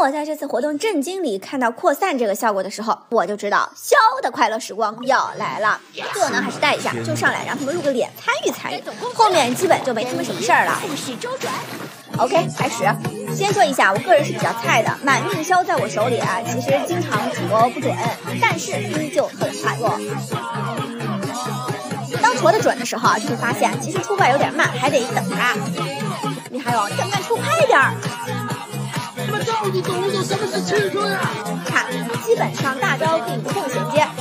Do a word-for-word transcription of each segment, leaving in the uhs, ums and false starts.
我在这次活动震惊里看到扩散这个效果的时候，我就知道萧的快乐时光要来了。队友呢还是带一下，就上来让他们露个脸参与参与，后面基本就没他们什么事儿了。OK， 开始。先说一下，我个人是比较菜的，满命萧在我手里啊，其实经常戳不准，但是依旧很快乐。当戳的准的时候啊，就会发现其实出怪有点慢，还得等啊。厉害哦，你敢不敢出快点儿？ 你们到底懂不懂什么是青春啊？ 看，基本上大招可以无缝衔接。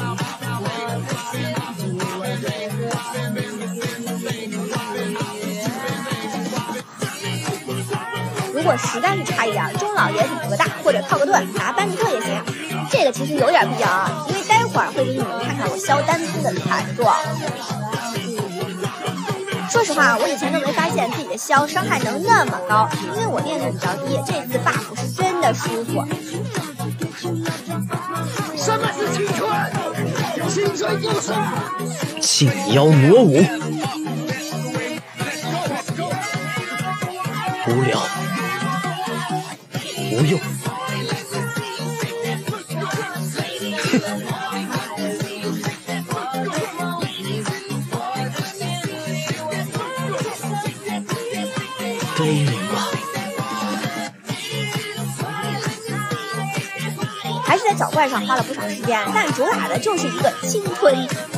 如果实在是差一点，钟老爷子补个大或者套个盾，拿班尼特也行。这个其实有点必要啊，因为待会儿会给你们看看我萧单兵的惨状。说实话，我以前都没发现自己的萧伤害能那么高，因为我练度比较低，这次 buff 是真的舒服。 什么是青春？青春就是禁妖魔舞，无聊，无用。给你吧。 还是在找怪上花了不少时间，但主打的就是一个清推。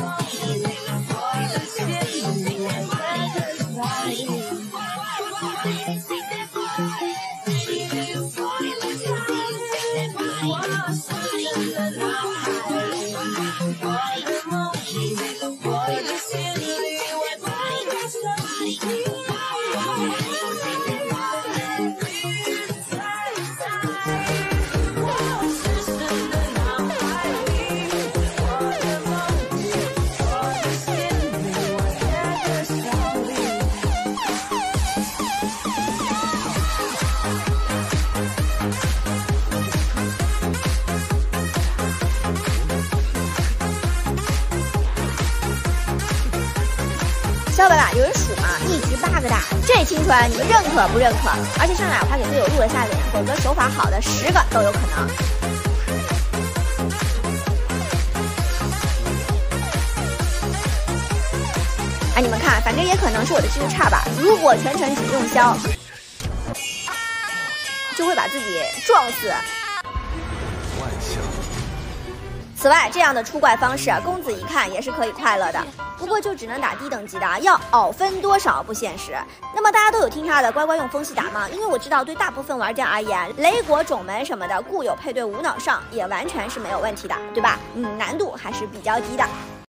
萧白吧，有人数吗？一局八个大，这青春你们认可不认可？而且上来我还给队友露了下脸，否则手法好的十个都有可能。哎，你们看，反正也可能是我的技术差吧。如果全程只用萧，就会把自己撞死。此外，这样的出怪方式，公子一看也是可以快乐的。不过就只能打低等级的，要熬分多少不现实。那么大家都有听他的，乖乖用风系打吗？因为我知道对大部分玩家而言，雷国种门什么的固有配对无脑上也完全是没有问题的，对吧？嗯，难度还是比较低的。